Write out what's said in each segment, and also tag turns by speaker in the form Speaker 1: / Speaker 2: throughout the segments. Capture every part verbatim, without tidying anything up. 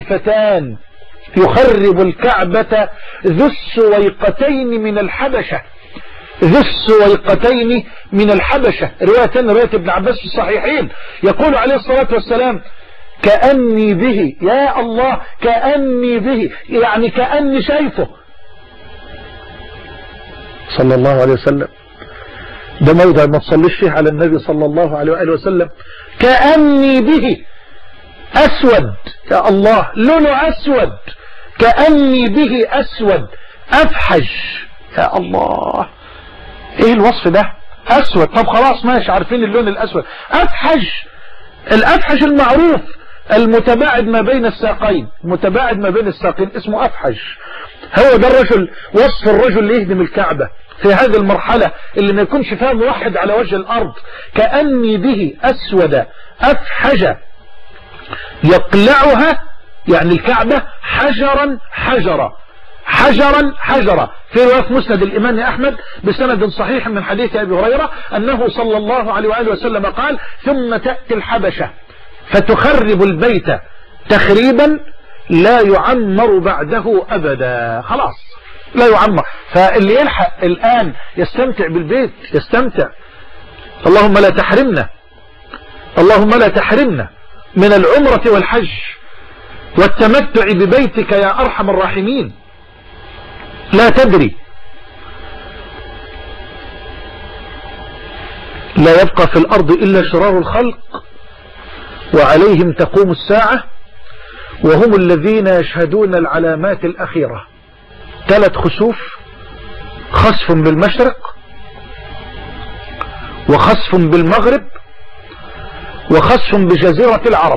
Speaker 1: فتان يخرب الكعبة ذو السويقتين من الحبشة، ذو السويقتين من الحبشة. رواية رواية ابن عباس في الصحيحين يقول عليه الصلاة والسلام كأني به، يا الله كأني به، يعني كأني شايفه صلى الله عليه وسلم. ده موضع ما تصليش فيه على النبي صلى الله عليه وآله وسلم. كأني به أسود، يا الله لونه أسود، كأني به أسود أفحج، يا الله ايه الوصف ده؟ أسود. طب خلاص ماشي عارفين اللون الأسود. أفحج، الأفحج المعروف المتباعد ما بين الساقين، متباعد ما بين الساقين اسمه أفحج. هو ده الرجل، وصف الرجل اللي يهدم الكعبة في هذه المرحلة اللي ما يكونش فيها موحد على وجه الأرض. كأني به أسود أفحج يقلعها، يعني الكعبة حجرا حجرا حجرا حجرا. في رواية مسند الإمام أحمد بسند صحيح من حديث أبي هريرة أنه صلى الله عليه وآله وسلم قال ثم تأتي الحبشة فتخرب البيت تخريبا لا يعمر بعده أبدا. خلاص لا يعمر. فاللي يلحق الآن يستمتع بالبيت يستمتع. اللهم لا تحرمنا، اللهم لا تحرمنا من العمرة والحج والتمتع ببيتك يا أرحم الراحمين. لا تدري، لا يبقى في الأرض إلا شرار الخلق وعليهم تقوم الساعة وهم الذين يشهدون العلامات الأخيرة. ثلاث خسوف، خسف بالمشرق وخسف بالمغرب وخسف بجزيرة العرب.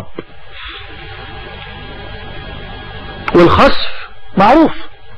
Speaker 1: والخسف معروف،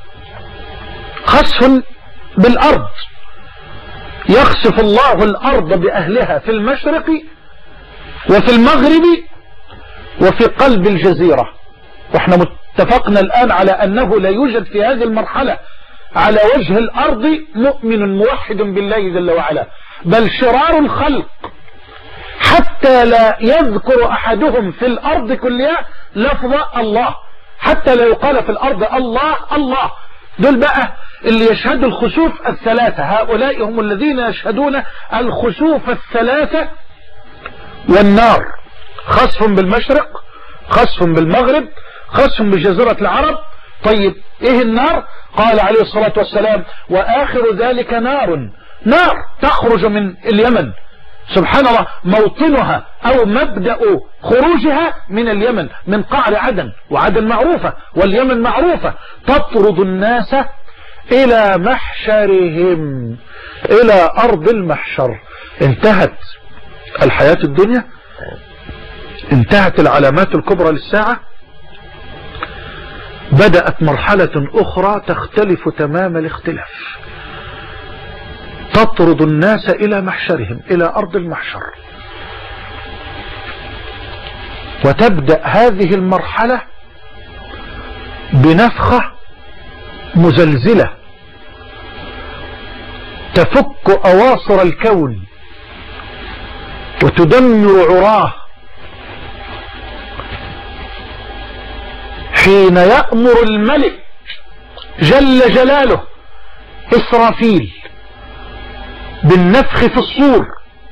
Speaker 1: خسف بالأرض، يخسف الله الأرض بأهلها في المشرق وفي المغرب وفي قلب الجزيرة. واحنا متفقنا الآن على أنه لا يوجد في هذه المرحلة على وجه الأرض مؤمن موحد بالله جل وعلا، بل شرار الخلق حتى لا يذكر أحدهم في الأرض كلها لفظ الله، حتى لا يقال في الأرض الله الله. دول بقى اللي يشهدوا الخسوف الثلاثة، هؤلاء هم الذين يشهدون الخسوف الثلاثة. والنار خسف بالمشرق، خسف بالمغرب، خسف بجزيرة العرب. طيب ايه النار؟ قال عليه الصلاة والسلام وآخر ذلك نار، نار تخرج من اليمن، سبحان الله، موطنها او مبدأ خروجها من اليمن، من قعر عدن، وعدن معروفة واليمن معروفة، تطرد الناس الى محشرهم، الى ارض المحشر. انتهت الحياة الدنيا، انتهت العلامات الكبرى للساعة، بدأت مرحلة اخرى تختلف تمام الاختلاف، تطرد الناس الى محشرهم، الى ارض المحشر. وتبدأ هذه المرحلة بنفخة مزلزلة تفك اواصر الكون وتدمر عراه، حين يأمر الملك جل جلاله إسرافيل بالنفخ في الصور.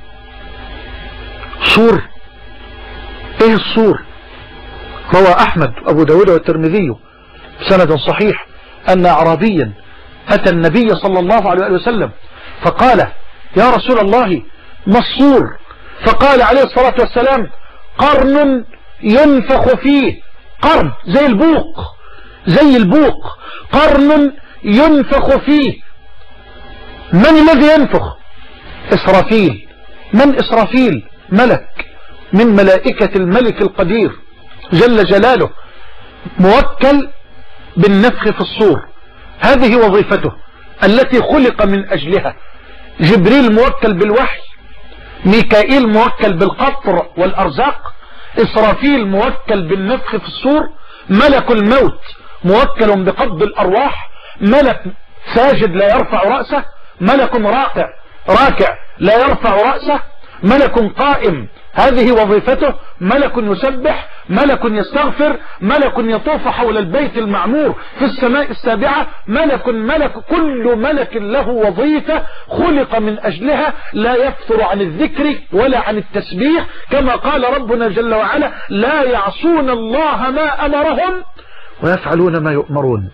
Speaker 1: صور ايه الصور؟ روى احمد ابو داود والترمذي بسند صحيح ان اعرابيا اتى النبي صلى الله عليه وسلم فقال يا رسول الله ما الصور؟ فقال عليه الصلاة والسلام قرن ينفخ فيه، قرن زي البوق، زي البوق، قرن ينفخ فيه. من الذي ينفخ؟ إسرافيل. من إسرافيل؟ ملك من ملائكة الملك القدير جل جلاله، موكل بالنفخ في الصور. هذه وظيفته التي خلق من أجلها. جبريل موكل بالوحي، ميكائيل موكل بالقطر والأرزاق، إسرافيل موكل بالنفخ في الصور، ملك الموت موكل بقبض الأرواح، ملك ساجد لا يرفع رأسه، ملك راكع راكع لا يرفع رأسه، ملك قائم هذه وظيفته، ملك يسبح، ملك يستغفر، ملك يطوف حول البيت المعمور في السماء السابعة، ملك ملك كل ملك له وظيفة خلق من أجلها، لا يفتر عن الذكر ولا عن التسبيح، كما قال ربنا جل وعلا: لا يعصون الله ما أمرهم ويفعلون ما يؤمرون.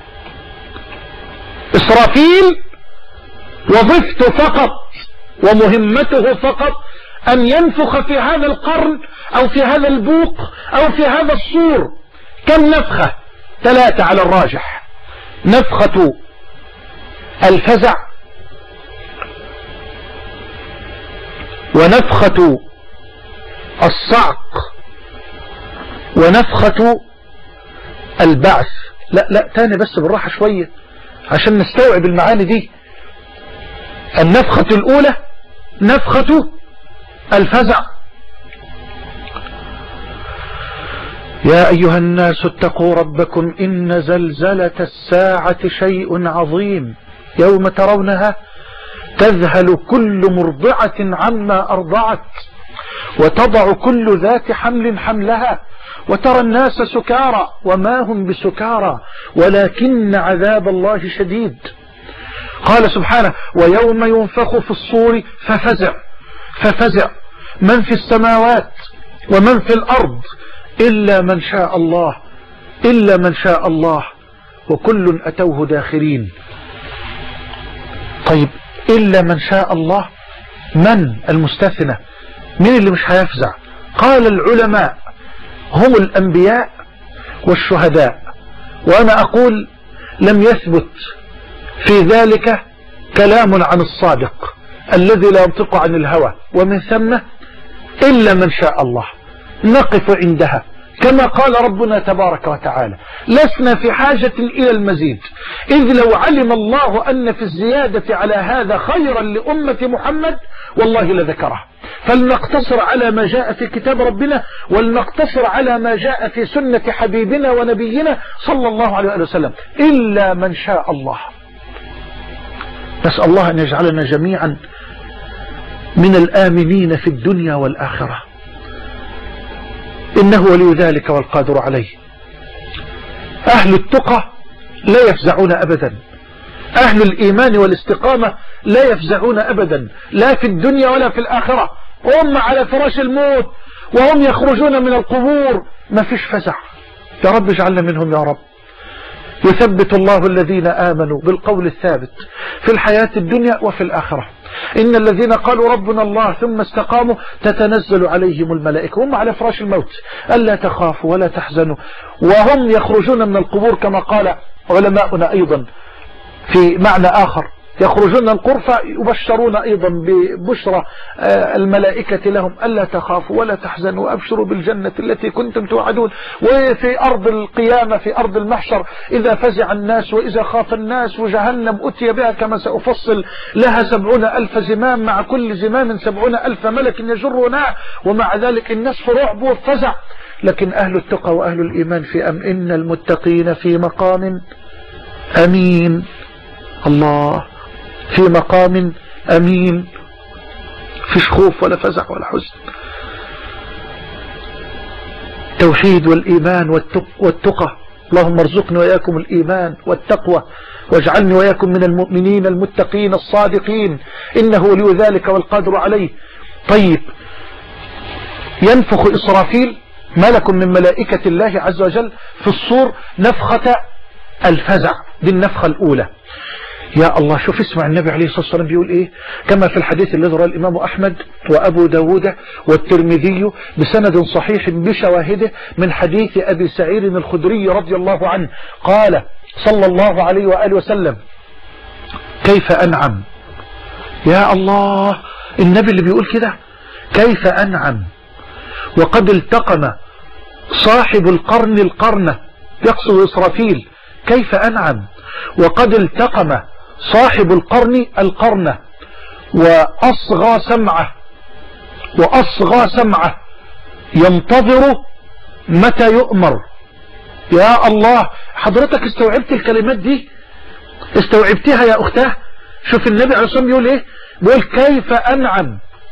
Speaker 1: إسرافيل وظيفته فقط ومهمته فقط أن ينفخ في هذا القرن أو في هذا البوق أو في هذا الصور. كم نفخة؟ ثلاثة على الراجح: نفخة الفزع، ونفخة الصعق، ونفخة البعث. لا لا تاني بس بالراحة شوية عشان نستوعب المعاني دي. النفخة الأولى نفخة الفزع: يا أيها الناس اتقوا ربكم إن زلزلة الساعة شيء عظيم يوم ترونها تذهل كل مرضعة عما أرضعت وتضع كل ذات حمل حملها وترى الناس سكارى وما هم بسكارى ولكن عذاب الله شديد. قال سبحانه: ويوم ينفخ في الصور ففزع ففزع من في السماوات ومن في الأرض إلا من شاء الله إلا من شاء الله وكل أتوه داخرين. طيب إلا من شاء الله، من المستثنى؟ من اللي مش هيفزع؟ قال العلماء: هم الأنبياء والشهداء. وأنا أقول لم يثبت في ذلك كلام عن الصادق الذي لا ينطق عن الهوى، ومن ثم إلا من شاء الله نقف عندها كما قال ربنا تبارك وتعالى: لسنا في حاجة إلى المزيد، إذ لو علم الله أن في الزيادة على هذا خيرا لأمة محمد والله لذكره. فلنقتصر على ما جاء في كتاب ربنا، ولنقتصر على ما جاء في سنة حبيبنا ونبينا صلى الله عليه وسلم: إلا من شاء الله. نسأل الله أن يجعلنا جميعا من الآمنين في الدنيا والآخرة، إنه ولي ذلك والقادر عليه. أهل التقى لا يفزعون أبدا، أهل الإيمان والاستقامة لا يفزعون أبدا، لا في الدنيا ولا في الآخرة. هم على فراش الموت وهم يخرجون من القبور ما فيش فزع. يا رب اجعلنا منهم يا رب. يثبت الله الذين آمنوا بالقول الثابت في الحياة الدنيا وفي الآخرة. إن الذين قالوا ربنا الله ثم استقاموا تتنزل عليهم الملائكة هم على فراش الموت ألا تخافوا ولا تحزنوا وهم يخرجون من القبور، كما قال علماؤنا أيضا في معنى آخر: يخرجون من الغرفة يبشرون أيضا ببشرى الملائكة لهم ألا تخافوا ولا تحزنوا وأبشروا بالجنة التي كنتم توعدون. وفي أرض القيامة في أرض المحشر: إذا فزع الناس وإذا خاف الناس وجهنم أتي بها كما سأفصل لها سبعون ألف زمام مع كل زمام سبعون ألف ملك يجرونها، ومع ذلك الناس في رعب وفزع. لكن أهل التقى وأهل الإيمان في أمن. إن المتقين في مقام أمين. الله، في مقام أمين، فيش خوف ولا فزع ولا حزن. توحيد والإيمان والتقى. اللهم ارزقني وإياكم الإيمان والتقوى واجعلني وإياكم من المؤمنين المتقين الصادقين، إنه ولي ذلك والقادر عليه. طيب، ينفخ إسرافيل ملك من ملائكة الله عز وجل في الصور نفخة الفزع، دي النفخة الأولى. يا الله، شوف اسمع النبي عليه الصلاة والسلام بيقول ايه، كما في الحديث الذي رواه الإمام أحمد وأبو داود والترمذي بسند صحيح بشواهده من حديث أبي سعيد الخدري رضي الله عنه قال صلى الله عليه وآله وسلم: كيف أنعم. يا الله، النبي اللي بيقول كده كيف أنعم وقد التقم صاحب القرن القرنة، يقصد إسرافيل. كيف أنعم وقد التقم صاحب القرن القرنة وأصغى سمعه وأصغى سمعه ينتظر متى يؤمر. يا الله، حضرتك استوعبت الكلمات دي؟ استوعبتها يا أختاه؟ شوف النبي عليه الصلاة والسلام بيقول ايه، بيقول كيف أنعم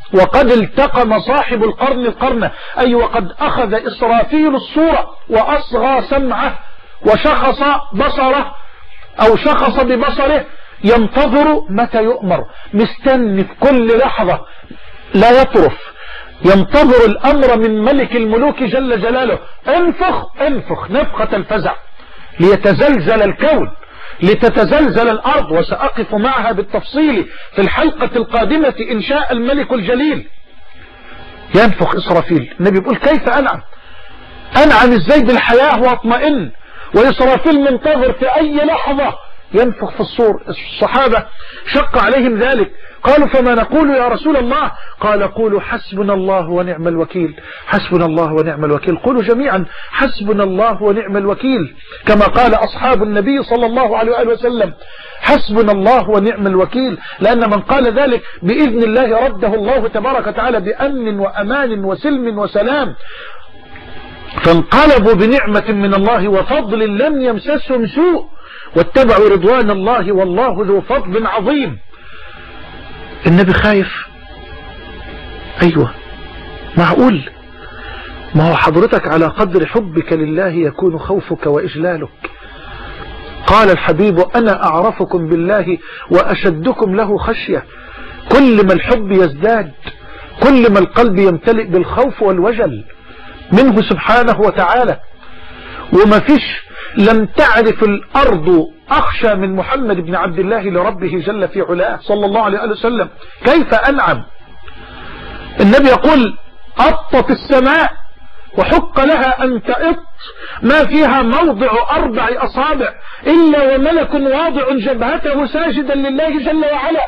Speaker 1: وقد التقم صاحب القرن القرن، أي وقد أخذ إسرافيل الصورة وأصغى سمعه وشخص بصره أو شخص ببصره، ينتظر متى يؤمر، مستني في كل لحظة لا يطرف، ينتظر الأمر من ملك الملوك جل جلاله. انفخ انفخ نفخة الفزع ليتزلزل الكون، لتتزلزل الأرض، وسأقف معها بالتفصيل في الحلقة القادمة إن شاء الملك الجليل. ينفخ إسرافيل، النبي يقول كيف أنعم أنعم إزاي بالحياة واطمئن، وإسرافيل منتظر في أي لحظة ينفخ في الصور. الصحابة شق عليهم ذلك، قالوا فما نقول يا رسول الله؟ قال قولوا حسبنا الله ونعم الوكيل، حسبنا الله ونعم الوكيل. قولوا جميعا حسبنا الله ونعم الوكيل، كما قال أصحاب النبي صلى الله عليه وآله وسلم حسبنا الله ونعم الوكيل، لأن من قال ذلك بإذن الله رده الله تبارك وتعالى بأمن وأمان وسلم وسلام. فانقلبوا بنعمة من الله وفضل لم يمسسهم سوء واتبعوا رضوان الله والله ذو فضل عظيم. النبي خايف؟ أيوة معقول، ما هو حضرتك على قدر حبك لله يكون خوفك وإجلالك. قال الحبيب أنا أعرفكم بالله وأشدكم له خشية. كل ما الحب يزداد، كل ما القلب يمتلئ بالخوف والوجل منه سبحانه وتعالى. وما فيش لم تعرف الأرض أخشى من محمد بن عبد الله لربه جل في علاه صلى الله عليه وسلم. كيف أنعم؟ النبي يقول أطت السماء وحق لها أن تأط ما فيها موضع أربع أصابع إلا وملك واضع جبهته ساجدا لله جل وعلا.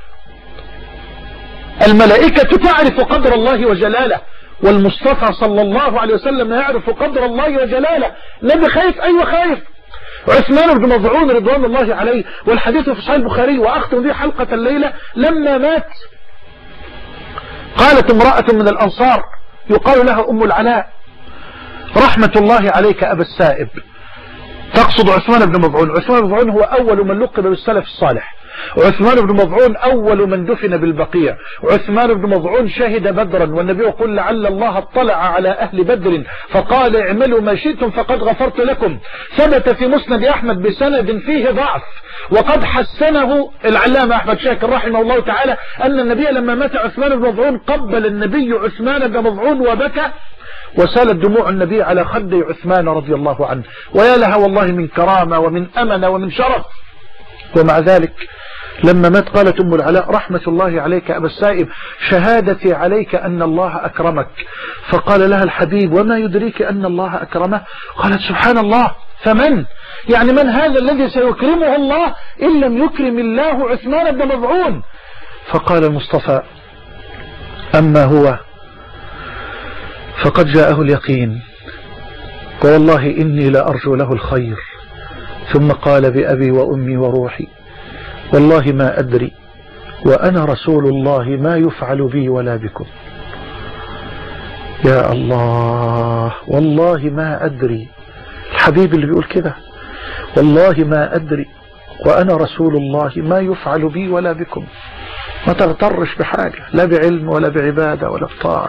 Speaker 1: الملائكة تعرف قدر الله وجلاله، والمصطفى صلى الله عليه وسلم يعرف قدر الله وجلاله. النبي خايف؟ أيوة خايف. عثمان بن مظعون رضوان الله عليه، والحديث في صحيح البخاري وأختم به حلقة الليلة، لما مات قالت امرأة من الأنصار يقال لها أم العلاء رحمة الله عليك أبا السائب، تقصد عثمان بن مظعون. عثمان بن مظعون هو أول من لقب بالسلف الصالح، عثمان بن مظعون أول من دفن بالبقيع، عثمان بن مظعون شهد بدرا، والنبي يقول لعل الله اطلع على أهل بدر فقال اعملوا ما شئتم فقد غفرت لكم. ثبت في مسند أحمد بسند فيه ضعف، وقد حسنه العلامة أحمد شاكر رحمه الله تعالى، أن النبي لما مات عثمان بن مظعون قبل النبي عثمان بن مظعون وبكى، وسالت دموع النبي على خدي عثمان رضي الله عنه. ويا لها والله من كرامة ومن أمن ومن شرف. ومع ذلك لما مات قالت أم العلاء رحمة الله عليك أبا السائب شهادتي عليك أن الله أكرمك. فقال لها الحبيب وما يدريك أن الله أكرمه؟ قالت سبحان الله، فمن؟ يعني من هذا الذي سيكرمه الله إن لم يكرم الله عثمان بن مظعون؟ فقال المصطفى أما هو فقد جاءه اليقين والله إني لأرجو له الخير. ثم قال بأبي وأمي وروحي والله ما أدري وأنا رسول الله ما يفعل بي ولا بكم. يا الله، والله ما أدري. الحبيب اللي بيقول كده والله ما أدري وأنا رسول الله ما يفعل بي ولا بكم. ما تغترش بحاجة، لا بعلم ولا بعبادة ولا بطاعة،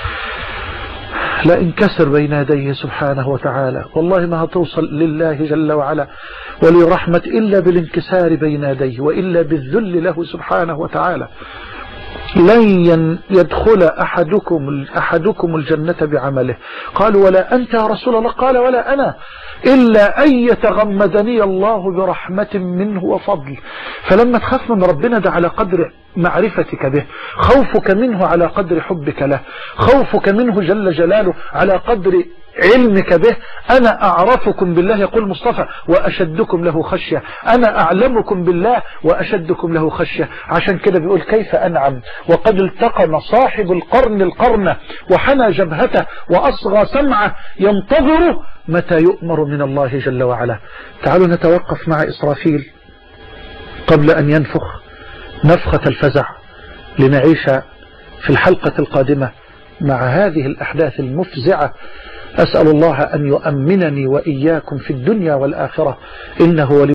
Speaker 1: لا انكسر بين يديه سبحانه وتعالى. والله ما هتوصل لله جل وعلا ولرحمة إلا بالانكسار بين يديه، وإلا بالذل له سبحانه وتعالى. لن يدخل أحدكم أحدكم الجنة بعمله. قالوا ولا أنت يا رسول الله؟ قال ولا أنا، إلا أن يتغمدني الله برحمة منه وفضل. فلما تخاف من ربنا ده على قدر معرفتك به، خوفك منه على قدر حبك له، خوفك منه جل جلاله على قدر علمك به. أنا أعرفكم بالله يقول مصطفى وأشدكم له خشية، أنا أعلمكم بالله وأشدكم له خشية. عشان كده بيقول كيف أنعم وقد التقم صاحب القرن القرن وحنى جبهته وأصغى سمعه ينتظر متى يؤمر من الله جل وعلا. تعالوا نتوقف مع إسرافيل قبل أن ينفخ نفخة الفزع، لنعيش في الحلقة القادمة مع هذه الأحداث المفزعة. أسأل الله أن يؤمنني وإياكم في الدنيا والآخرة، إنه ولي